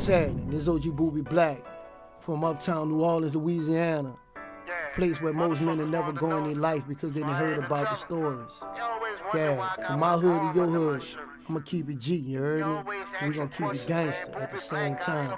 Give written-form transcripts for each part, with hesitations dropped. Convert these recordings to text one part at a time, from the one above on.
happening? This OG Booby Black from uptown New Orleans, Louisiana. Place where most men have never gone in their life because they done heard about the stories. Yeah, from my hood to your hood, I'ma keep it G, you heard me? And we gonna keep it gangster at the same time.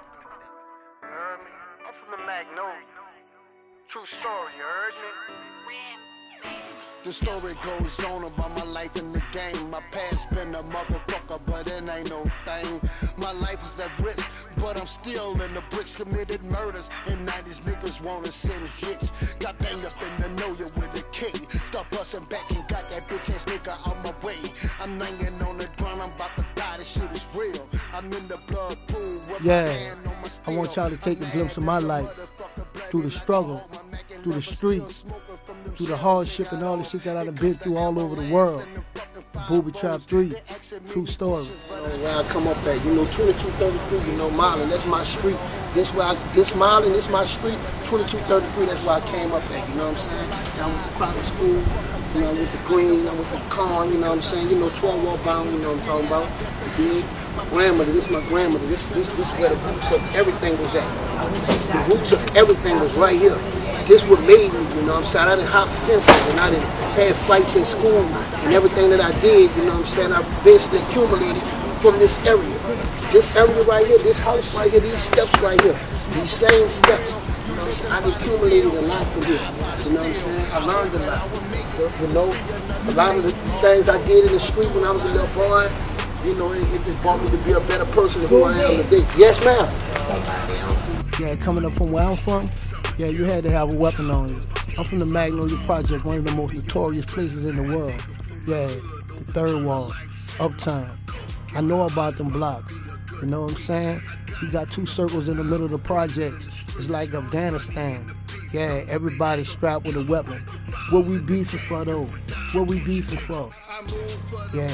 I'm from the Magnolia. True story, you heard me? The story goes on about my life in the game. My past been a motherfucker, but it ain't no thing. My life is at risk, but I'm still in the bricks. Committed murders, and 90s niggas wanna send hits. Got banged up in the know you with a K. Start busting back and got that bitch ass nigga on my way. I'm hanging on the ground, I'm about to die, this shit is real. I'm in the blood pool with my hand on my steel. I want y'all to take a glimpse of my life through the struggle, through the streets, through the hardship and all the shit that I've been through all over the world. Booby Trap 3, true story. Where I come up at, 2233, Marlin, that's my street. This Marlin, this my street, 2233, that's where I came up at, you know what I'm saying? I went to private school, with the green, I went to corn, you know what I'm saying? 12 wall bound, you know what I'm talking about? My grandmother, this is my grandmother, this is where the roots of everything was at. The roots of everything was right here. This what made me, you know what I'm saying? I didn't hop fences and I didn't have fights in school and everything that I did, you know what I'm saying? I basically accumulated from this area. This area right here, this house right here, these steps right here, these same steps. You know what I'm saying? I've accumulated a lot from here. You know what I'm saying? I learned a lot. A lot of the things I did in the street when I was a little boy, it just brought me to be a better person than who I am today. Yes, ma'am. Yeah, coming up from where I'm from, yeah, you had to have a weapon on you. I'm from the Magnolia Project, one of the most notorious places in the world. Yeah, the Third Wall, Uptown. I know about them blocks, you know what I'm saying? We got 2 circles in the middle of the projects. It's like Afghanistan. Yeah, everybody strapped with a weapon. What we beefing for though? What we beefing for? Yeah.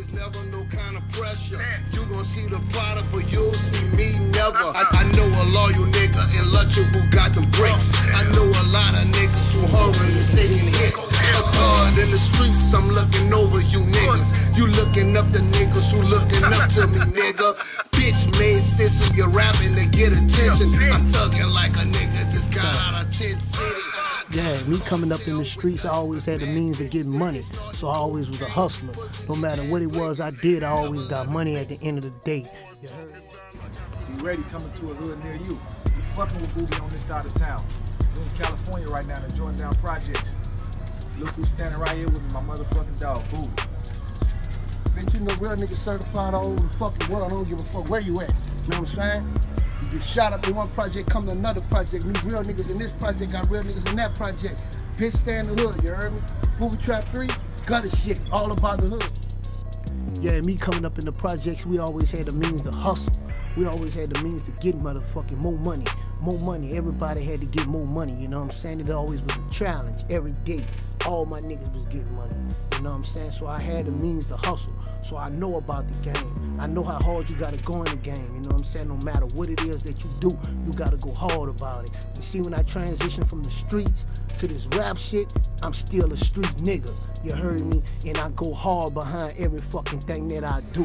You gon' see the product, but you'll see me never. I know a loyal nigga in Luxor who got them bricks. I know a lot of niggas who hungry and taking hits. A guard in the streets, I'm looking over you niggas. You looking up the niggas who looking up to me, nigga. Bitch made sissy, you're rapping to get attention. I'm thugging like a nigga just got out of Tent City. Yeah, me coming up in the streets, I always had the means of getting money. So I always was a hustler. No matter what it was I did, I always got money at the end of the day. Be ready coming to a hood near you. We fucking with Booby on this side of town. We're in California right now, the Jordan Down Projects. Look who's standing right here with me, my motherfucking dog, Booby. Bitch, real niggas certified all over the fucking world. I don't give a fuck where you at. You know what I'm saying? You get shot up in one project, come to another project. Meet real niggas in this project, got real niggas in that project. Bitch, stay in the hood, you heard me? Booby Trap 3, gutter shit, all about the hood. Yeah, me coming up in the projects, we always had the means to hustle. We always had the means to get motherfucking more money. More money. Everybody had to get more money, you know what I'm saying? It always was a challenge every day. All my niggas was getting money, you know what I'm saying? So I had the means to hustle. So I know about the game. I know how hard you gotta go in the game, you know what I'm saying? No matter what it is that you do, you gotta go hard about it. You see, when I transition from the streets to this rap shit, I'm still a street nigga, you heard me? And I go hard behind every fucking thing that I do.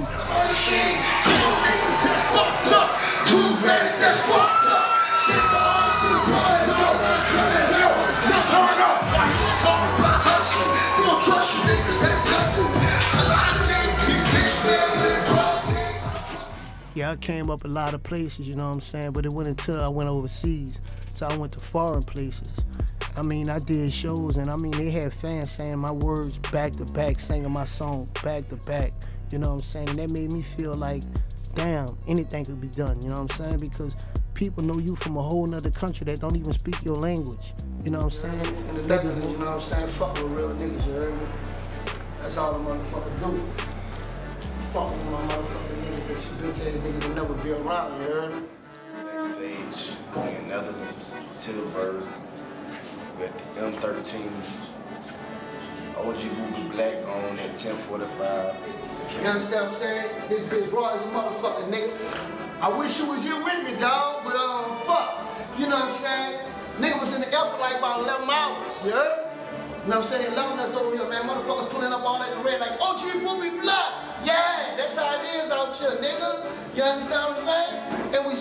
Yeah, I came up a lot of places, you know what I'm saying? But it wasn't until I went overseas. So I went to foreign places. I mean, I did shows and they had fans saying my words back to back, singing my song back to back. You know what I'm saying? And that made me feel like, damn, anything could be done, you know what I'm saying? Because people know you from a whole nother country that don't even speak your language. You know what I'm saying? And the niggas, you know what I'm saying? Fuck with real niggas, you heard me? That's all the motherfuckers do. Fuck with my motherfucking niggas, but you bitch ass niggas will never be around, you heard me? Backstage, in Netherlands, Tilburg, we at the M13, OG Booby Black on at 10:45. You understand what I'm saying? This bitch raw as a motherfucker, nigga. I wish you was here with me, dog, but fuck. You know what I'm saying? Nigga was in the air for like about 11 hours, you heard? You know what I'm saying? 11 us over here, man. Motherfuckers pulling up all that red like, OG Booby Black. Yeah, that's how it is out here, nigga. You understand what I'm saying? And we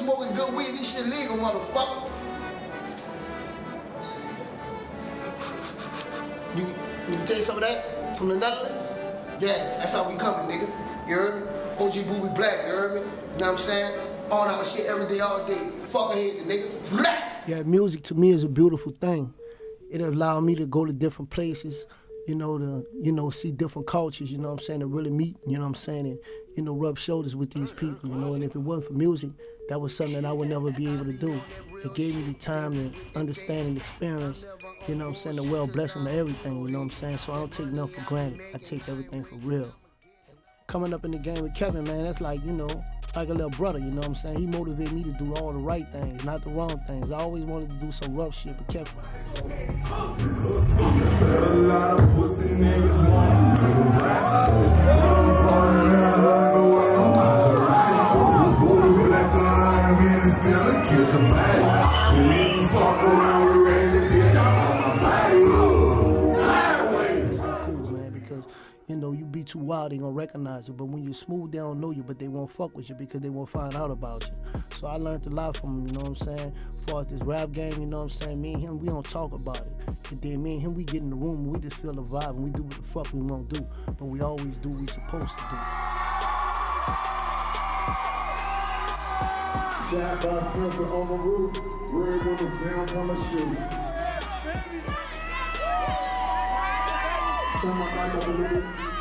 weed, this shit legal, motherfucker. You can tell you some of that from the Netherlands? Yeah, that's how we coming, nigga. You heard me? OG Booby Black, you heard me? You know what I'm saying? On our shit every day, all day. Fuck ahead, nigga. Black! Yeah, music to me is a beautiful thing. It allowed me to go to different places, to see different cultures, you know what I'm saying, to really meet, you know what I'm saying, and, rub shoulders with these people, and if it wasn't for music, that was something that I would never be able to do. It gave me the time to understand and experience, you know what I'm saying, the well blessing of everything, you know what I'm saying, so I don't take nothing for granted. I take everything for real. Coming up in the game with Kevin, man, that's like, like a little brother, you know what I'm saying? He motivated me to do all the right things, not the wrong things. I always wanted to do some rough shit, but Kevin. A lot of pussy niggas want to be black line, man, it's still a kill to bag. And if you fuck around with Razor, bitch, I'm on my body. Sideways. Cool, man, because you be too wild, they gonna recognize you. But when you smooth, they don't know you, but they won't fuck with you because they won't find out about you. So I learned a lot from him, you know what I'm saying? As far as this rap game, you know what I'm saying? Me and him, we don't talk about it. And then me and him, we get in the room and we just feel the vibe and we do what the fuck we won't do. But we always do what we supposed to do. Shot by Spencer on the roof, rig on the film from the shoot. Turn my mic up a little.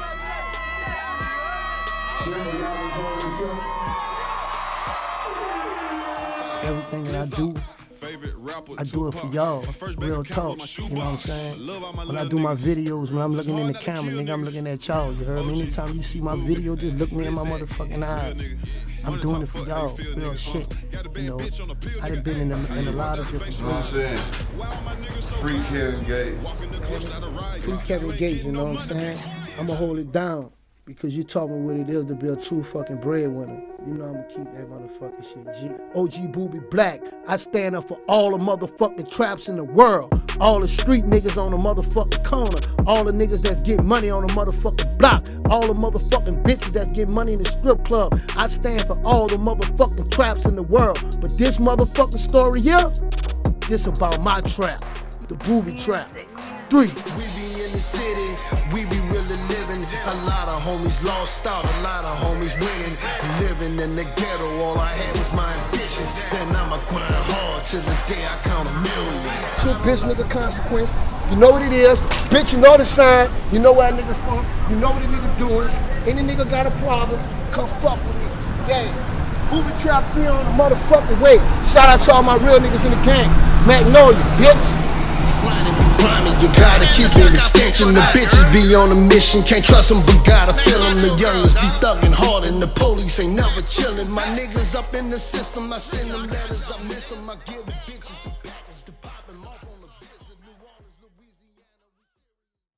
Everything that I do it for y'all, real talk, you know what I'm saying? When I do my videos, when I'm looking in the camera, nigga, I'm looking at y'all, you heard me? Anytime you see my video, just look me in my motherfucking eyes. I'm doing it for y'all, real shit, I done been in a lot of different You know what I'm saying? Free Kevin Gates. Free Kevin Gates, you know what I'm saying? I'ma hold it down. Because you taught me what it is to be a true fucking breadwinner. You know I'm gonna keep that motherfucking shit G. OG Booby Black, I stand up for all the motherfucking traps in the world. All the street niggas on the motherfucking corner. All the niggas that's getting money on the motherfucking block. All the motherfucking bitches that's getting money in the strip club. I stand for all the motherfucking traps in the world. But this motherfucking story here, this about my trap, the Booby Trap. 3. We be in the city, we be really living. A lot of homies lost out, a lot of homies winning. Living in the ghetto, all I had was my ambitions. Then I'ma grind hard till the day I count a million. True bitch nigga consequence. You know what it is. Bitch, you know the sign. You know where a nigga from. You know what a nigga doing. Any nigga got a problem, come fuck with me. Yeah. Booby Trap 3 on the motherfucking way. Shout out to all my real niggas in the gang. Magnolia, bitch. You gotta keep it extension. The bitches be on a mission, can't trust them, but gotta feel them. The youngest be thugging hard and the police ain't never chillin'. My niggas up in the system, I send them letters, I miss them, I give the bitches the